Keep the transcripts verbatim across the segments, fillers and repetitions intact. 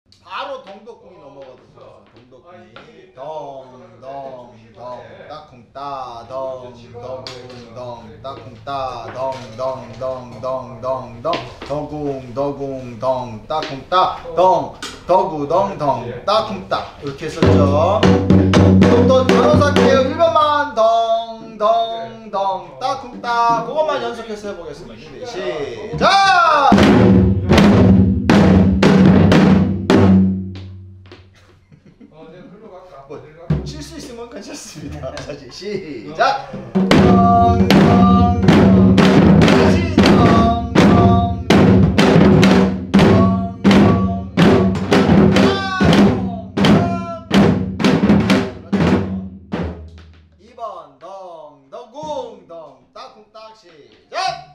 바로 동덕궁이 넘어가서 동덕궁이 덩덩덩 따쿵따 덩덩궁덩 따쿵따 덩덩덩덩덩덩 더궁더궁덩 따쿵따 덩 더구덩덩 따쿵따 이렇게 했었죠. 또 간호사 할게요. 일 번만 덩덩덩 따쿵따 그것만 연속해서 해보겠습니다. 준비 시작! 뭐, 칠 수 있으면 괜찮습니다. 다시 시작! 덩덩덩 다시 덩덩덩 이 번 덩덩궁덩 따쿵딱 시작!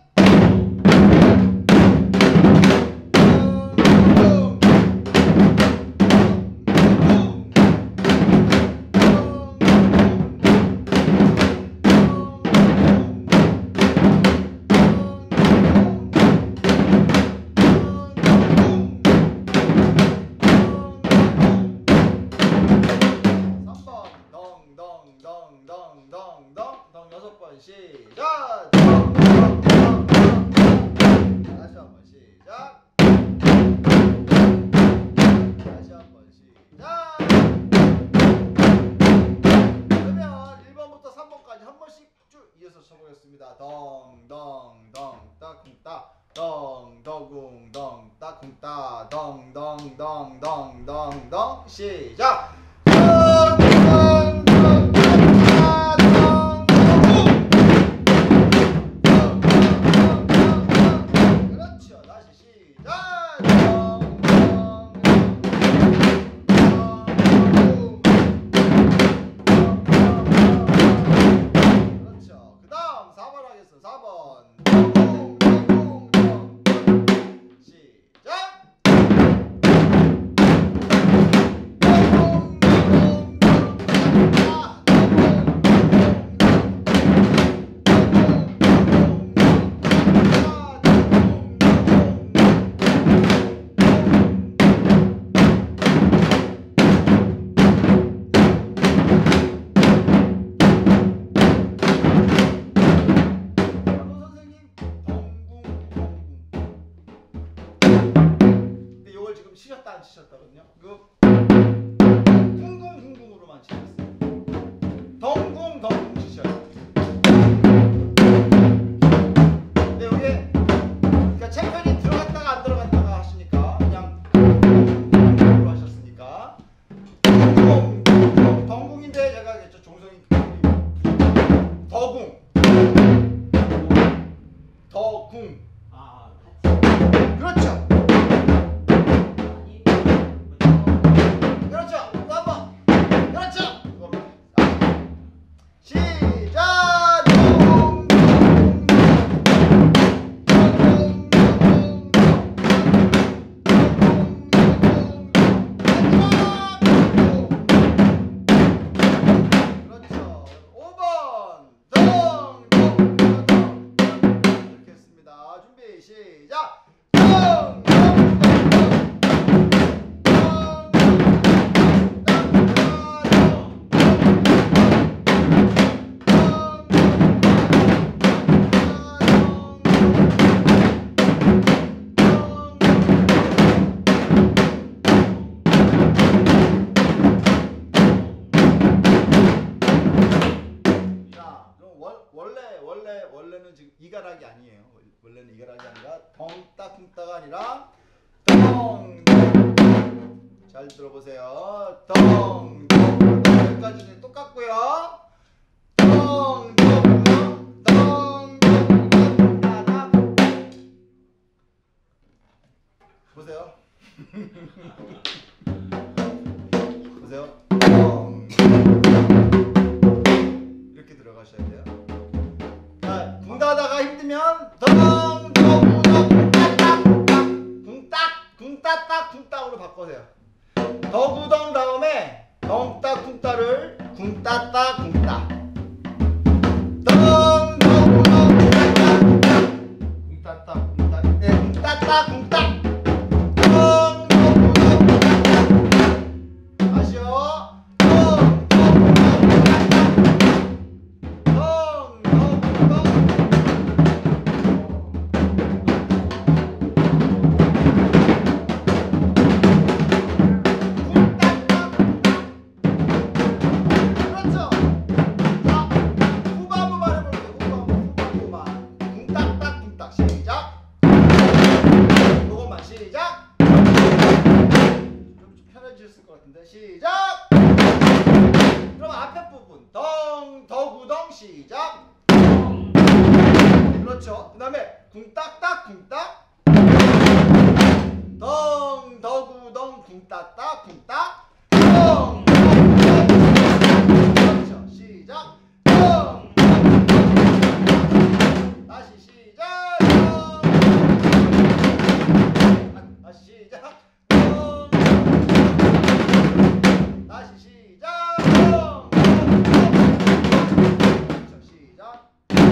덩덩덩덩덩덩덩 여섯 번 시작. 다시 한 번 시작. 다시 한 번 시작. 그러면 일 번부터 삼 번까지 한 번씩 쭉 이어서 쳐보겠습니다. 덩덩덩 따쿵따 덩더궁덩 따쿵따 덩덩덩덩덩덩 시작. 그렇죠. 다시 시작. 그렇죠. 그 다음 사 번 하겠습니다. 사 번 시작. 치셨다 안 치셨다거든요. 그 쿵쿵쿵쿵으로만 치셨어요. 덩궁 덩궁 치셔요. 근데 여기 그러니까 챔피언이 들어갔다가 안 들어갔다가 하시니까 그냥 덩궁으로 하셨으니까 덩궁 덩궁인데 제가 알겠죠. 종성이 더궁 더궁 아 그렇죠. 시작! 원래 원래 원래는 지금 이가락이 아니에요. 원래는 이가락이 아니라 덩따쿵따가 아니라 덩. 잘 들어보세요. 덩. 여기까지는 똑같고요. 덩. 덩. 따다. 보세요. 보세요. 덩. 이렇게 들어가셔야 돼요. 자, 붕 따다가 힘들면 덩, 덩, 덩, 따딱, 붕 딱, 붕 따딱, 붕 따으로 바꿔세요. 더구덩 다음에 덩 따, 쿵 따를 쿵 따따, 쿵 따. 덩, 덩, 덩, 따따, 쿵 따따, 쿵 따. 네, 쿵 따따, 쿵 따. 덩, 덩, 덩, 것 같은데 시작. 그럼 앞에 부분 덩 더구덩 시작. 그렇죠. 그 다음에 궁딱딱 궁딱 덩 더구덩 궁딱딱 궁딱 덩 그렇죠. 시작. 덩 다시 시작. 덩 다시 시작. 덩 다시 시작. 덩 그렇죠. 시작.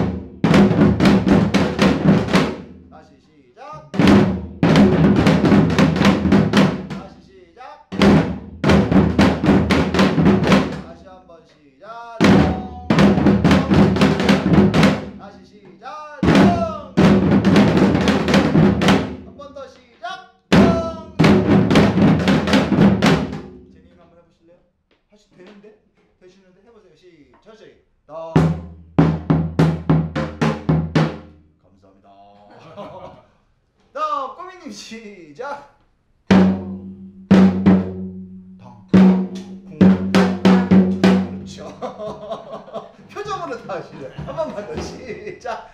다시 시작. 다시 시작. 다시 한번 시작. 다시 시작. 한 번 더 시작. 제님 한번 해보실래요? 하시 되는데? 되시는데? 해보세요. 시 천천히. 더. 감사합니다. 다음 꼬미님 시작. 그렇죠. 표정으로 다 하시네. 한 번만 더 시작.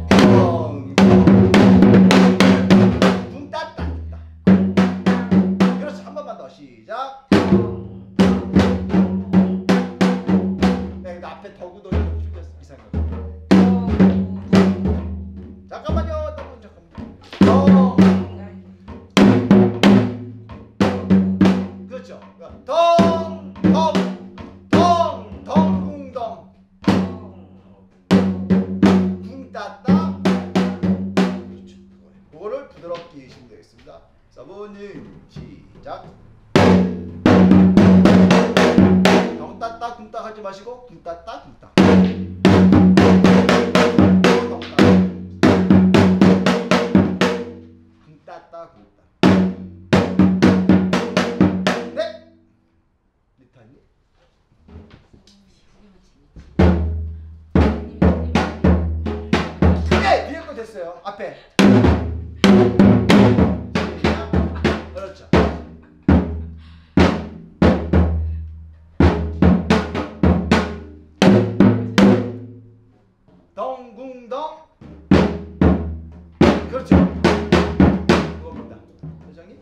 붕 따따. 그렇죠. 한 번만 더 시작. 네, 근데 앞에 더구도 좀 줄였어. 이상한 거. 잠깐만요. 잠깐만 잠깐만. 그렇죠. 덩, 덩, 덩, 덩궁덩, 붕 따따. 그렇죠. 그거를 부드럽게 해주시면 되겠습니다. 사부님 시작. 덩 따따 쿵 따 하지 마시고 쿵 따따 쿵 따. 쿵 따따 쿵 따. 네, 뒤에 거 됐어요. 앞에. 그렇죠. 덩궁덩. 그렇죠. 그겁니다. 회장님.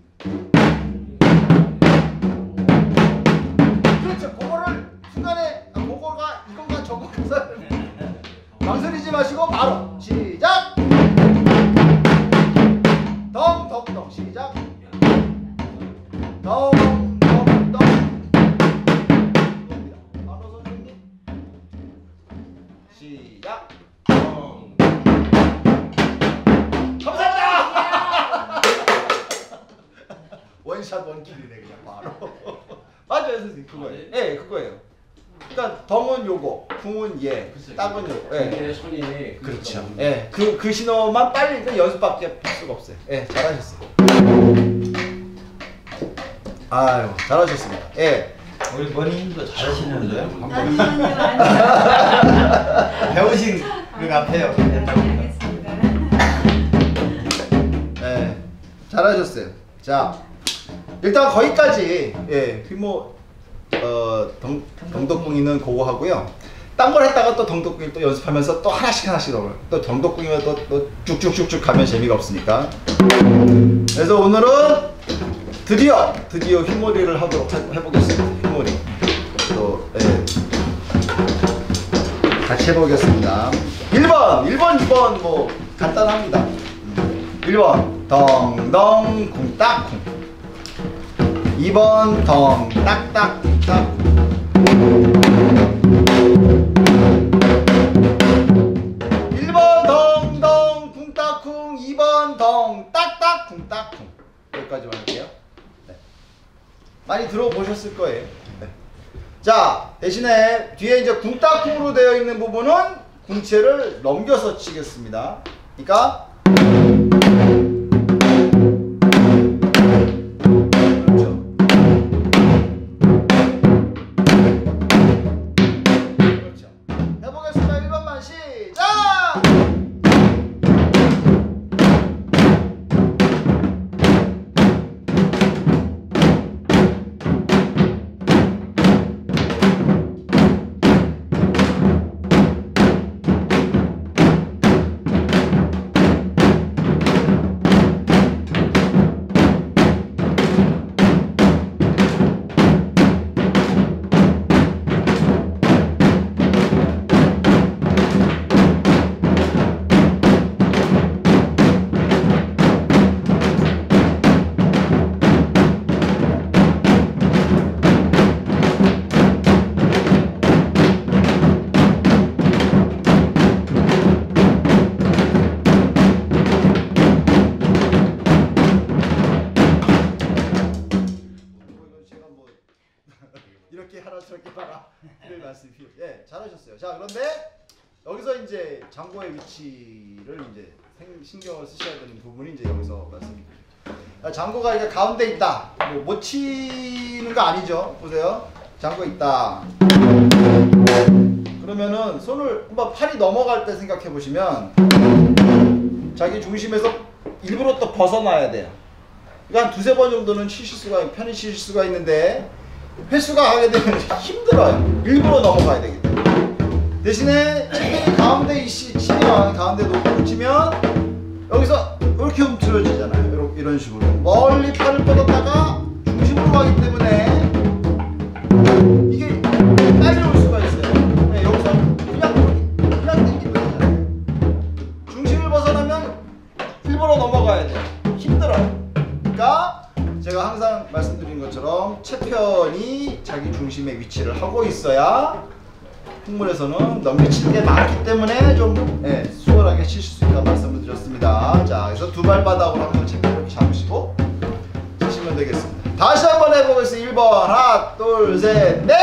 그렇죠. 그거를 순간에 아, 그거가 이건가 저건가 망설이지 마시고 바로 시작. 덩 덩덩 시작. 덩 덩덩. 이겁니다. 바로 선생님 시작. 덩. 감사합니다. 원샷 원킬이네 그냥 바로. 맞아요 선생님 그거예요. 예 네, 그거예요. 그러니까 덩은 요거, 궁은 얘, 딱은 요거. 예. 손이 그렇죠. 예. 그, 그 신호만 빨리 그 연습밖에 할 수가 없어요. 예, 잘하셨어요. 아유, 잘하셨습니다. 예. 우리 머니님도 잘하시는데요? 배우신 것 같아요. 예. 잘하셨어요. 자, 일단 거기까지 예, 휘모 어, 덩, 덩덕궁이는 그거 하고요. 딴 걸 했다가 또 덩덕궁이 또 연습하면서 또 하나씩 하나씩 넣어요. 또 덩덕궁이면 또, 또 쭉쭉쭉쭉 가면 재미가 없으니까. 그래서 오늘은 드디어 드디어 휘몰이를 하도록 해, 해보겠습니다. 휘몰이 또 예. 같이 해보겠습니다. 일 번, 일 번, 이 번 뭐 간단합니다. 일 번 덩덩 쿵딱쿵. 이 번 덩 딱딱 쿵딱. 일 번 덩덩 쿵딱쿵. 이 번 덩 딱딱 쿵딱쿵. 여기까지만 할게요. 네. 많이 들어보셨을 거예요. 네. 자, 대신에 뒤에 이제 쿵딱쿵으로 되어 있는 부분은 궁체를 넘겨서 치겠습니다. 그러니까 저렇게 하라 저렇게 봐라 이런 말씀이 필요. 예, 잘하셨어요. 자, 그런데 여기서 이제 장고의 위치를 이제 신경을 쓰셔야 되는 부분이 이제 여기서 말씀드립니다. 장고가 이게 가운데 있다. 뭐 못 치는 거 아니죠? 보세요. 장고 있다. 그러면은 손을 한번 팔이 넘어갈 때 생각해 보시면 자기 중심에서 일부러 또 벗어나야 돼요. 그러니까 한 두세 번 정도는 치실 수가, 편히 치실 수가 있는데 횟수가 하게 되면 힘들어요. 일부러 넘어가야 되기 때문에. 대신에 치킨이 가운데 이씨 치면, 가운데 놓고 치면 여기서 이렇게 움츠러지잖아요. 이렇게, 이런 식으로 멀리 팔을 뻗었다가 중심으로 가기 때문에 이게 딸려올 수가 있어요. 네, 여기서 그냥 그냥 당기면 되잖아요. 중심을 벗어나면 일부러 넘어가야 돼요. 힘들어요. 그러니까 제가 항상 말씀드린 것처럼 채편이 자기 중심의 위치를 하고 있어야 풍물에서는 넘겨치는 게 많기 때문에 좀 예, 수월하게 치실 수 있다는 말씀을 드렸습니다. 자, 그래서 두 발바닥으로 한번 채편 이렇게 잡으시고 치시면 되겠습니다. 다시 한번 해보겠습니다. 일 번 하나 둘 셋 넷.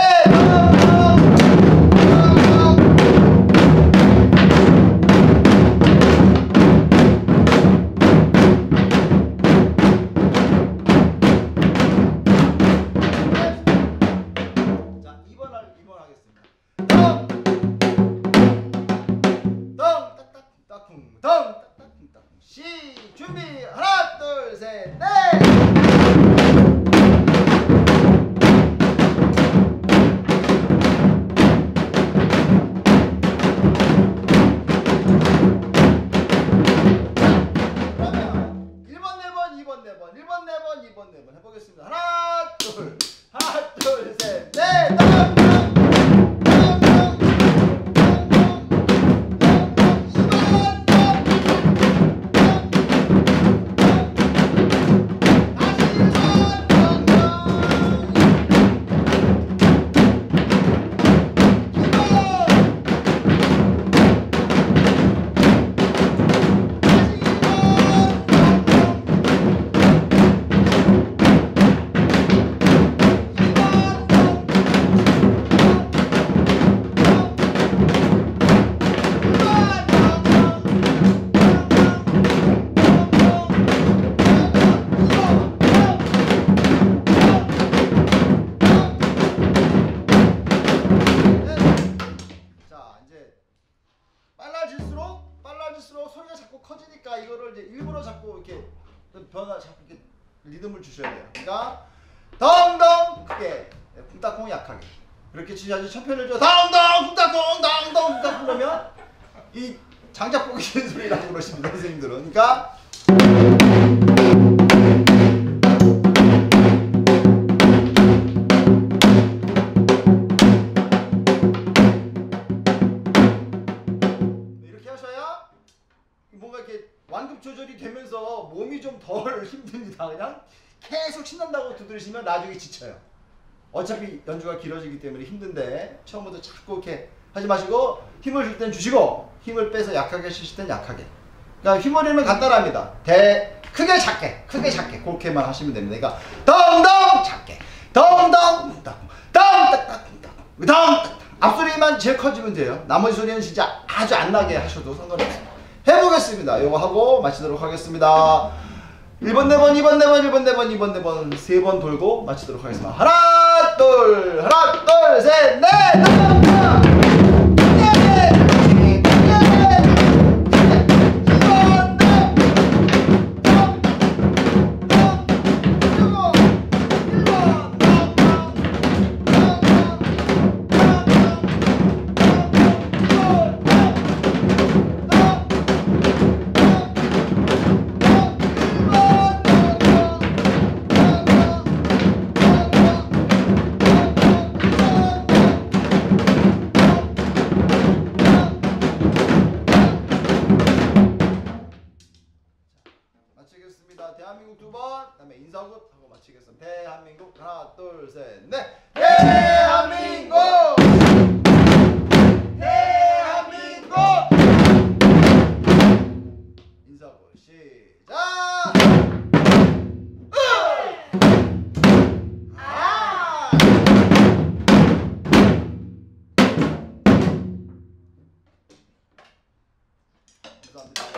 변화 자꾸 이렇게 리듬을 주셔야 돼요. 그러니까 덩덩 크게, 쿵따콩 약하게 그렇게 치셔야지 첫 편을 줘 덩덩 쿵따콩 덩덩 쿵따콩 그러면 이 장작 볶이는 소리라고 그러십니다, 선생님들은. 그러니까 이렇게 하셔야 뭔가 이렇게 완급 조절이 되면서 몸이 좀 덜 힘듭니다. 그냥 계속 신난다고 두드리시면 나중에 지쳐요. 어차피 연주가 길어지기 때문에 힘든데 처음부터 자꾸 이렇게 하지 마시고 힘을 줄 땐 주시고 힘을 빼서 약하게 쓰실 땐 약하게. 그러니까 휘머리는 간단합니다. 대 크게 작게 크게 작게 그렇게만 하시면 됩니다. 그러니까 덩덩 작게 덩덩 덩 덩딱 덩 앞소리만 제일 커지면 돼요. 나머지 소리는 진짜 아주 안 나게 하셔도 상관없습니다. 해보겠습니다. 이거 하고 마치도록 하겠습니다. 일 번, 네 번, 이 번, 네 번, 일 번, 네 번, 이 번, 네 번, 세 번 돌고 마치도록 하겠습니다. 하나, 둘, 하나, 둘, 셋, 넷, 다섯, 마치겠습니다. 대한민국 두 번, 그다음에 인사굿 하고 마치겠습니다. 대한민국 하나, 둘, 셋, 넷. 대한민국, 대한민국. 인사굿 시작. 으! 아! 감사합니다.